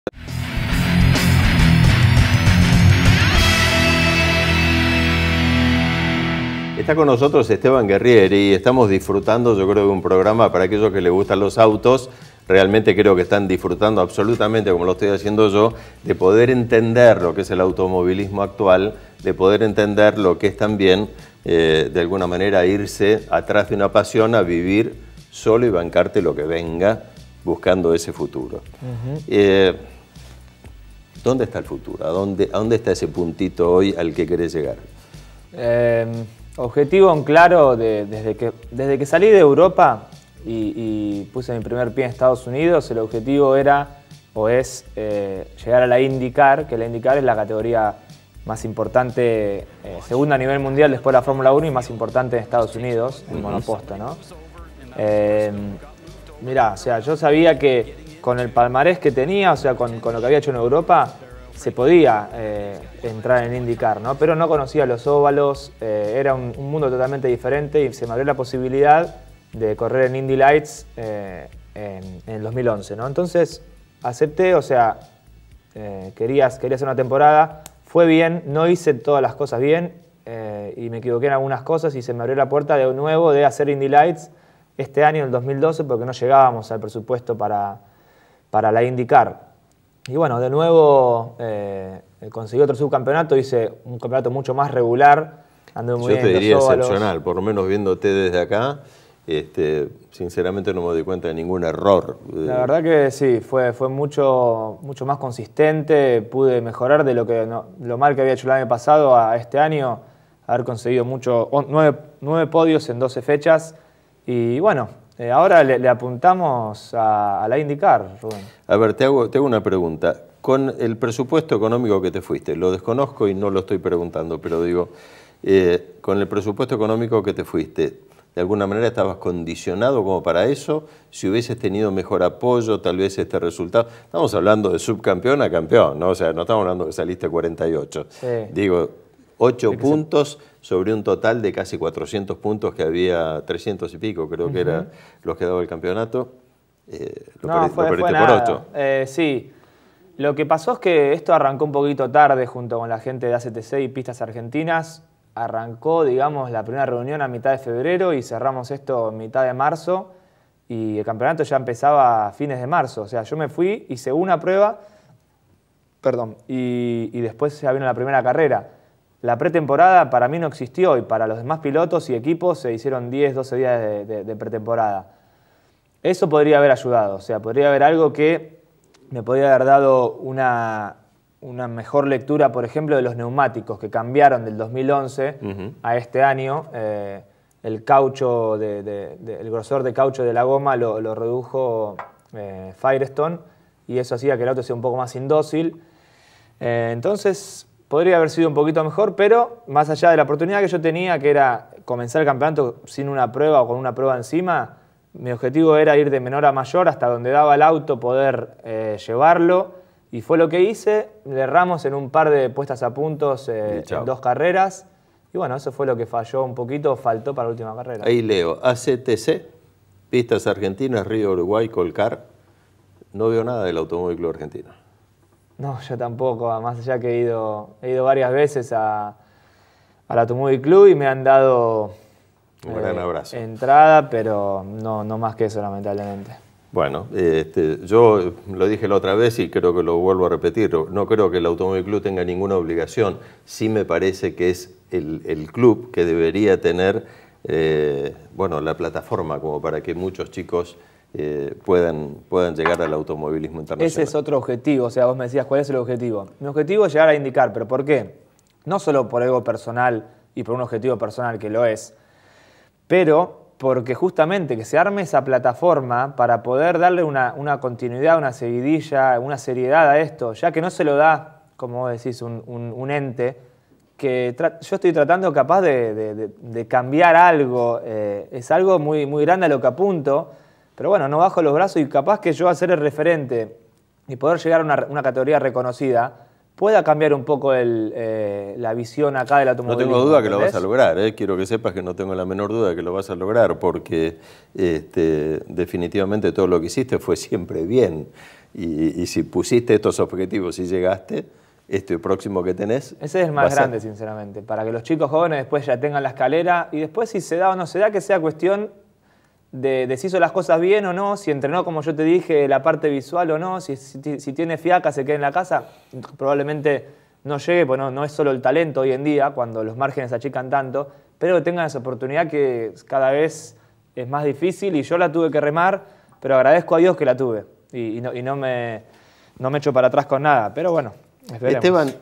Está con nosotros Esteban Guerrieri y estamos disfrutando, yo creo, de un programa para aquellos que les gustan los autos. Realmente creo que están disfrutando absolutamente, como lo estoy haciendo yo, de poder entender lo que es el automovilismo actual, de poder entender lo que es también, de alguna manera, irse atrás de una pasión a vivir solo y bancarte lo que venga, buscando ese futuro. ¿Dónde está el futuro? ¿A dónde está ese puntito hoy al que querés llegar? Objetivo en claro, desde que salí de Europa y puse mi primer pie en Estados Unidos, el objetivo era o es llegar a la IndyCar, que la IndyCar es la categoría más importante, segunda a nivel mundial después de la Fórmula 1 y más importante en Estados Unidos, en monoposta, ¿no? Mirá, o sea, yo sabía que con el palmarés que tenía, o sea, con lo que había hecho en Europa, se podía entrar en IndyCar, ¿no? Pero no conocía los óvalos, era un mundo totalmente diferente y se me abrió la posibilidad de correr en Indy Lights en el 2011, ¿no? Entonces acepté, o sea, quería hacer una temporada, fue bien, no hice todas las cosas bien y me equivoqué en algunas cosas y se me abrió la puerta de nuevo de hacer Indy Lights este año, el 2012, porque no llegábamos al presupuesto para la IndyCar. Y bueno, de nuevo conseguí otro subcampeonato, hice un campeonato mucho más regular. Anduve muy bien. Yo te diría excepcional, por lo menos viéndote desde acá, sinceramente no me doy cuenta de ningún error. La verdad que sí, fue mucho más consistente, pude mejorar de lo mal que había hecho el año pasado a este año, haber conseguido 9 podios en 12 fechas y bueno, ahora le apuntamos a la IndyCar, Rubén. A ver, te hago una pregunta. Con el presupuesto económico que te fuiste, lo desconozco y no lo estoy preguntando, pero digo, con el presupuesto económico que te fuiste, ¿de alguna manera estabas condicionado como para eso? Si hubieses tenido mejor apoyo, tal vez este resultado. Estamos hablando de subcampeón a campeón, ¿no? O sea, no estamos hablando que saliste 48. Sí. Digo, 8 puntos sobre un total de casi 400 puntos que había, 300 y pico creo que era los que daba el campeonato. Lo perdiste por 8. Sí, lo que pasó es que esto arrancó un poquito tarde junto con la gente de ACTC y Pistas Argentinas. Arrancó, digamos, la primera reunión a mitad de febrero y cerramos esto a mitad de marzo y el campeonato ya empezaba a fines de marzo. O sea, yo me fui, hice una prueba, y después ya vino la primera carrera. La pretemporada para mí no existió y para los demás pilotos y equipos se hicieron 10, 12 días de pretemporada. Eso podría haber ayudado, o sea, podría haber algo que me podría haber dado una mejor lectura, por ejemplo, de los neumáticos que cambiaron del 2011 a este año. El caucho, el grosor de caucho de la goma lo redujo Firestone y eso hacía que el auto sea un poco más indócil. Entonces podría haber sido un poquito mejor, pero más allá de la oportunidad que yo tenía, que era comenzar el campeonato sin una prueba o con una prueba encima, mi objetivo era ir de menor a mayor hasta donde daba el auto, poder llevarlo. Y fue lo que hice, le erramos en un par de puestas a puntos en 2 carreras. Y bueno, eso fue lo que falló un poquito, faltó para la última carrera. Ahí leo, ACTC, Pistas Argentinas, Río Uruguay, Colcar. No veo nada del Automóvil Club Argentino. No, yo tampoco, más allá que he ido varias veces al Automóvil Club y me han dado un gran abrazo. Entrada, pero no más que eso, lamentablemente. Bueno, yo lo dije la otra vez y creo que lo vuelvo a repetir. No creo que el Automóvil Club tenga ninguna obligación. Sí me parece que es el club que debería tener la plataforma como para que muchos chicos puedan llegar al automovilismo internacional. Ese es otro objetivo. O sea, vos me decías, ¿cuál es el objetivo? Mi objetivo es llegar a IndyCar, ¿pero por qué? No solo por algo personal y por un objetivo personal que lo es, pero porque justamente que se arme esa plataforma para poder darle una continuidad, una seguidilla, una seriedad a esto, ya que no se lo da, como vos decís, un ente, que yo estoy tratando capaz de cambiar algo, es algo muy grande a lo que apunto, pero bueno, no bajo los brazos y capaz que yo hacer el referente y poder llegar a una categoría reconocida, pueda cambiar un poco la visión acá del automovilismo. No tengo duda que lo ¿entendés? vas a lograr, ¿eh? Quiero que sepas que no tengo la menor duda de que lo vas a lograr, porque definitivamente todo lo que hiciste fue siempre bien. Y si pusiste estos objetivos y llegaste, este próximo que tenés... Ese es el más grande, sinceramente, para que los chicos jóvenes después ya tengan la escalera y después si se da o no se da, que sea cuestión de si hizo las cosas bien o no, si entrenó, como yo te dije, la parte visual o no, si tiene fiaca, se queda en la casa, probablemente no llegue, pues no es solo el talento hoy en día, cuando los márgenes achican tanto, pero que tengan esa oportunidad que cada vez es más difícil y yo la tuve que remar, pero agradezco a Dios que la tuve y no me echo para atrás con nada, pero bueno. Esperemos. Esteban,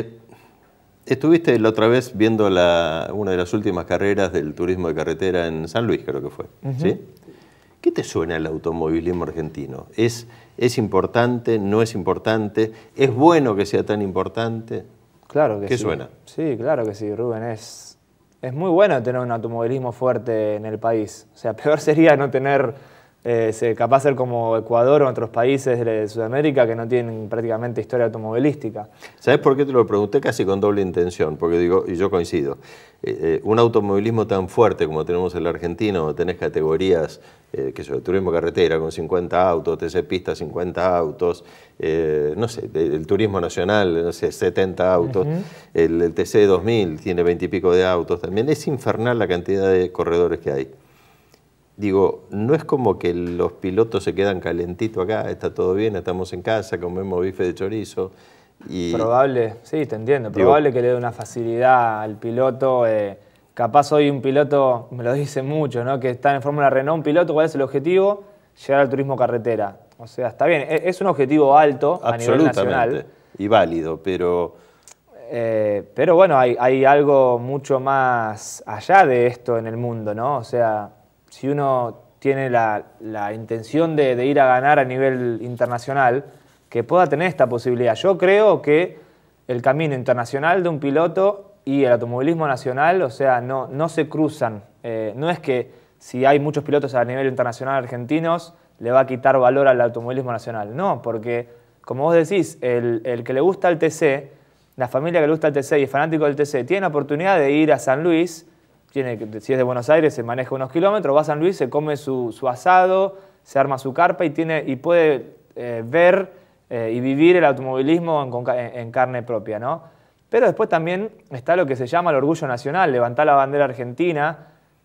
estuviste la otra vez viendo una de las últimas carreras del turismo de carretera en San Luis, creo que fue. ¿Sí? ¿Qué te suena el automovilismo argentino? ¿Es importante? ¿No es importante? ¿Es bueno que sea tan importante? Claro que sí. ¿Qué suena? Sí, claro que sí, Rubén. Es muy bueno tener un automovilismo fuerte en el país. O sea, peor sería no tener... capaz de ser como Ecuador o otros países de Sudamérica que no tienen prácticamente historia automovilística. ¿Sabes por qué te lo pregunté? Casi con doble intención, porque digo, y yo coincido, un automovilismo tan fuerte como tenemos en la Argentina, donde tenés categorías, que son turismo carretera con 50 autos, TC Pista 50 autos, no sé, el turismo nacional, no sé, 70 autos, el TC 2000 tiene 20 y pico de autos también, es infernal la cantidad de corredores que hay. Digo, no es como que los pilotos se quedan calentitos acá, está todo bien, estamos en casa, comemos bife de chorizo. Probable, sí, te entiendo, probable que le dé una facilidad al piloto. Capaz hoy un piloto, me lo dice mucho, ¿no? Que está en Fórmula Renault, un piloto, ¿cuál es el objetivo? Llegar al turismo carretera. O sea, está bien, es un objetivo alto a nivel nacional. Y válido, pero bueno, hay algo mucho más allá de esto en el mundo, ¿no? O sea... Si uno tiene la intención de ir a ganar a nivel internacional, que pueda tener esta posibilidad. Yo creo que el camino internacional de un piloto y el automovilismo nacional, o sea, no se cruzan. No es que si hay muchos pilotos a nivel internacional argentinos, le va a quitar valor al automovilismo nacional. No, porque, como vos decís, el que le gusta el TC, la familia que le gusta el TC y es fanático del TC, tiene la oportunidad de ir a San Luis. Si es de Buenos Aires, se maneja unos kilómetros, va a San Luis, se come su asado, se arma su carpa y puede ver y vivir el automovilismo en carne propia, ¿no? Pero después también está lo que se llama el orgullo nacional, levantar la bandera argentina,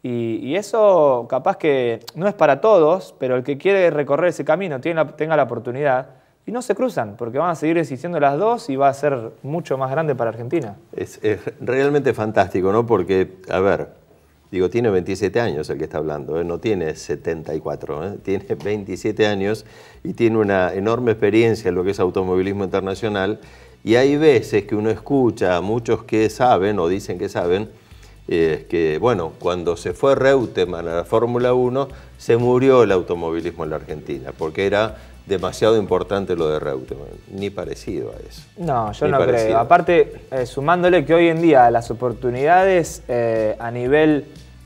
y eso capaz que no es para todos, pero el que quiere recorrer ese camino tenga la oportunidad. Y no se cruzan, porque van a seguir existiendo las dos y va a ser mucho más grande para Argentina. Es realmente fantástico, ¿no? Porque, a ver, digo, tiene 27 años el que está hablando, ¿eh? No tiene 74, ¿eh? Tiene 27 años y tiene una enorme experiencia en lo que es automovilismo internacional. Y hay veces que uno escucha a muchos que saben o dicen que saben, que, bueno, cuando se fue Reutemann a la Fórmula 1, se murió el automovilismo en la Argentina, porque era demasiado importante lo de Reutemann. Ni parecido a eso. No, yo no creo. Aparte, sumándole que hoy en día las oportunidades a nivel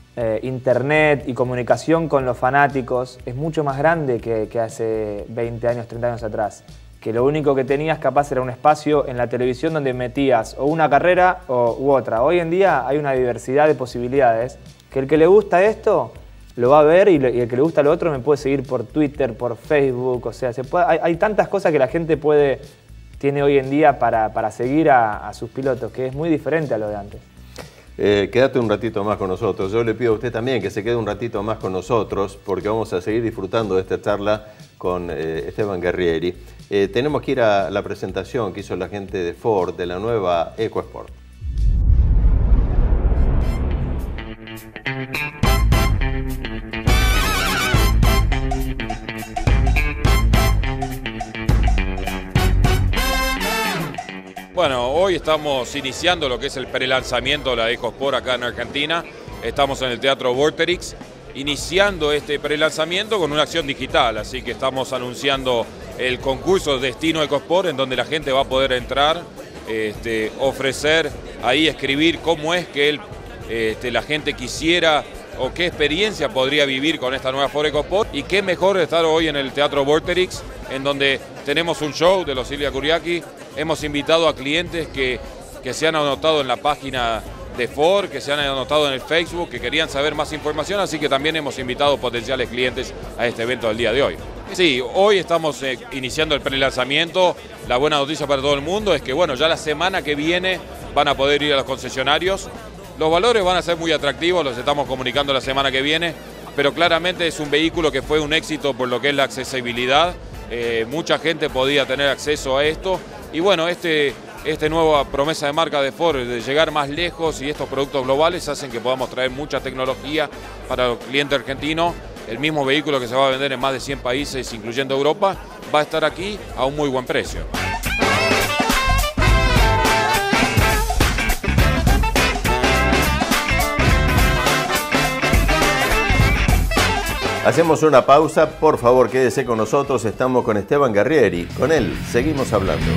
internet y comunicación con los fanáticos es mucho más grande que hace 20 años, 30 años atrás. Que lo único que tenías capaz era un espacio en la televisión donde metías o una carrera u otra. Hoy en día hay una diversidad de posibilidades que el que le gusta esto lo va a ver y el que le gusta lo otro me puede seguir por Twitter, por Facebook. O sea, hay tantas cosas que la gente tiene hoy en día para seguir a sus pilotos, que es muy diferente a lo de antes. Quédate un ratito más con nosotros. Yo le pido a usted también que se quede un ratito más con nosotros porque vamos a seguir disfrutando de esta charla con Esteban Guerrieri. Tenemos que ir a la presentación que hizo la gente de Ford de la nueva EcoSport. Bueno, hoy estamos iniciando lo que es el prelanzamiento de la EcoSport acá en Argentina. Estamos en el Teatro Vorterix, iniciando este prelanzamiento con una acción digital. Así que estamos anunciando el concurso Destino EcoSport, en donde la gente va a poder entrar, ofrecer, ahí escribir cómo es que la gente quisiera o qué experiencia podría vivir con esta nueva Ford EcoSport, y qué mejor estar hoy en el Teatro Vorterix, en donde tenemos un show de los Silvia Kuriaki. Hemos invitado a clientes que se han anotado en la página de Ford, que se han anotado en el Facebook, que querían saber más información, así que también hemos invitado potenciales clientes a este evento del día de hoy. Sí, hoy estamos iniciando el prelanzamiento. La buena noticia para todo el mundo es que, bueno, ya la semana que viene van a poder ir a los concesionarios. Los valores van a ser muy atractivos, los estamos comunicando la semana que viene, pero claramente es un vehículo que fue un éxito por lo que es la accesibilidad. Mucha gente podía tener acceso a esto, y bueno, esta nueva promesa de marca de Ford de llegar más lejos y estos productos globales hacen que podamos traer mucha tecnología para el cliente argentino. El mismo vehículo que se va a vender en más de 100 países, incluyendo Europa, va a estar aquí a un muy buen precio. Hacemos una pausa, por favor quédese con nosotros, estamos con Esteban Guerrieri, con él seguimos hablando.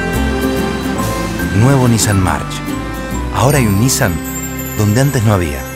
Nuevo Nissan March. Ahora hay un Nissan donde antes no había.